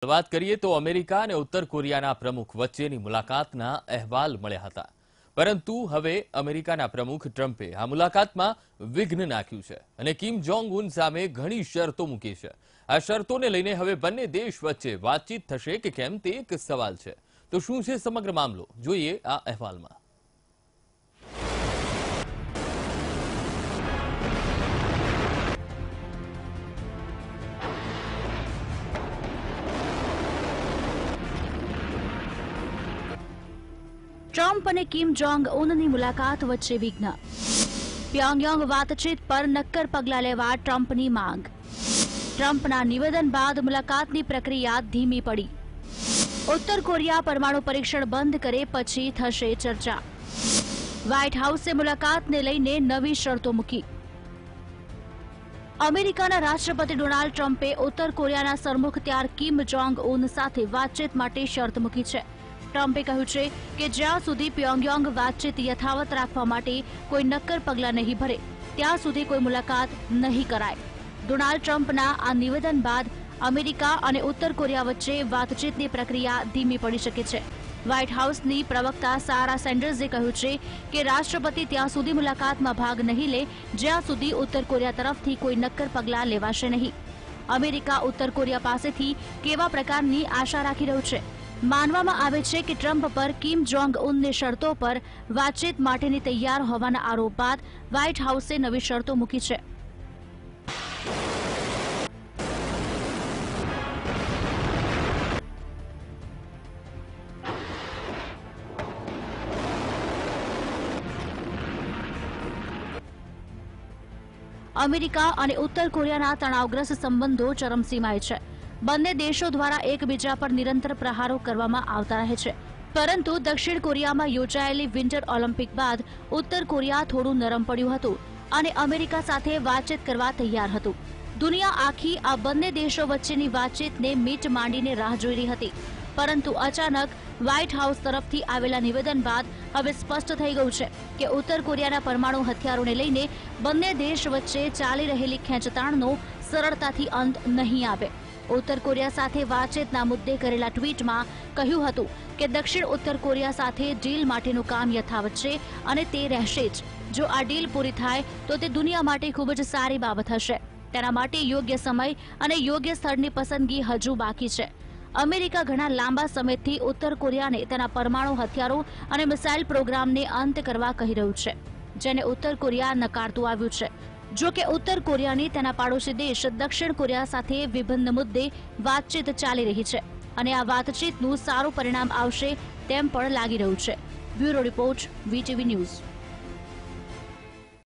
વાત કરીએ તો અમેરિકા અને ઉત્તર કોરિયાના પ્રમુખ વચ્ચેની મુલાકાતના અહેવાલ મળ્યા હતા, પરંતુ હવે અમેરિકાના પ્રમુખ ટ્રમ્પે આ મુલાકાતમાં વિઘ્ન નાખ્યું છે અને કિમ જોંગ ઉન સામે ઘણી શરતો મૂકી છે। આ શરતોને લઈને હવે બંને દેશ વચ્ચે વાતચીત થશે કે કેમ તે એક સવાલ છે। તો શું છે સમગ્ર મામલો, જોઈએ આ અહેવાલમાં। ટ્રમ્પ અને કિમ જોંગ ઉનની મુલાકાત વચ્ચે વિઘ્ન। પ્યોંગયાંગ વાતચીત પર નક્કર પગલાં લેવા ટ્રમ્પની માંગ। ટ્રમ્પના નિવેદન બાદ મુલાકાતની પ્રક્રિયા ધીમી પડી। ઉત્તર કોરિયા પરમાણુ પરીક્ષણ બંધ કરે પછી થશે ચર્ચા। વ્હાઇટ હાઉસે મુલાકાતને લઈને નવી શરતો મૂકી। અમેરિકાના રાષ્ટ્રપતિ ડોનાલ્ડ ટ્રમ્પે ઉત્તર કોરિયાના સરમુખ ત્યાર કિમ જોંગ ઉન સાથે વાતચીત માટે શરત મૂકી છે। ટ્રમ્પે કહ્યું છે કે જ્યાં સુધી પ્યોંગયાંગ વાતચીત યથાવત રાખવા માટે કોઈ નક્કર પગલાં નહીં ભરે ત્યાં સુધી કોઈ મુલાકાત નહીં કરાય। ડોનાલ્ડ ટ્રમ્પના આ નિવેદન બાદ અમેરિકા અને ઉત્તર કોરિયા વચ્ચે વાતચીતની પ્રક્રિયા ધીમી પડી શકે છે। વ્હાઇટ હાઉસની પ્રવક્તા સારા સેન્ડર્સે કહ્યું છે કે રાષ્ટ્રપતિ ત્યાં સુધી મુલાકાતમાં ભાગ નહીં લે જ્યાં સુધી ઉત્તર કોરિયા તરફથી કોઈ નક્કર પગલાં લેવાશે નહીં। અમેરિકા ઉત્તર કોરિયા પાસેથી કેવા પ્રકારની આશા રાખી રહ્યું છે? માનવામાં આવે છે કે ટ્રમ્પ પર કિમ જોંગ ઉનની શરતો પર વાતચીત માટેની તૈયાર હોવાના આરોપ બાદ વ્હાઇટ હાઉસે નવી શરતો મૂકી છે। અમેરિકા અને ઉત્તર કોરિયાના તણાવગ્રસ્ત સંબંધો ચરમસીમાએ છે। બંને દેશો દ્વારા એકબીજા પર નિરંતર પ્રહારો કરવામાં આવતા રહે છે, પરંતુ દક્ષિણ કોરિયામાં યોજાયેલી વિન્ટર ઓલિમ્પિક બાદ ઉત્તર કોરિયા થોડું નરમ પડ્યું હતું અને અમેરિકા સાથે વાતચીત કરવા તૈયાર હતું। દુનિયા આખી આ બંને દેશો વચ્ચેની વાતચીતને મીટ માંડીને રાહ જોઈ રહી હતી, પરંતુ અચાનક વ્હાઇટ હાઉસ તરફથી આવેલા નિવેદન બાદ હવે સ્પષ્ટ થઈ ગયું છે કે ઉત્તર કોરિયાના પરમાણુ હથિયારોને લઈને બંને દેશ વચ્ચે ચાલી રહેલી ખેંચતાણનો સરળતાથી અંત નહીં આવે। ઉત્તર કોરિયા સાથે વાતચીતના મુદ્દે કરેલા ટ્વીટમાં કહ્યું હતું કે દક્ષિણ ઉત્તર કોરિયા સાથે ડીલ માટેનું કામ યથાવત છે અને તે રહેશે જ। જો આ ડીલ પૂરી થાય તો તે દુનિયા માટે ખૂબ જ સારી બાબત હશે। તેના માટે યોગ્ય સમય અને યોગ્ય સ્થળની પસંદગી હજુ બાકી છે। અમેરિકા ઘણા લાંબા સમયથી ઉત્તર કોરિયાને તેના પરમાણુ હથિયારો અને મિસાઇલ પ્રોગ્રામને અંત કરવા કહી રહ્યું છે, જેને ઉત્તર કોરિયા નકારતું આવ્યું છે। જો કે ઉત્તર કોરિયાની તેના પાડોશી દેશ દક્ષિણ કોરિયા સાથે વિભિન્ન મુદ્દે વાતચીત ચાલી રહી છે અને આ વાતચીતનું સારું પરિણામ આવશે તેમ પણ લાગી રહ્યું છે। Bureau report, VTV news.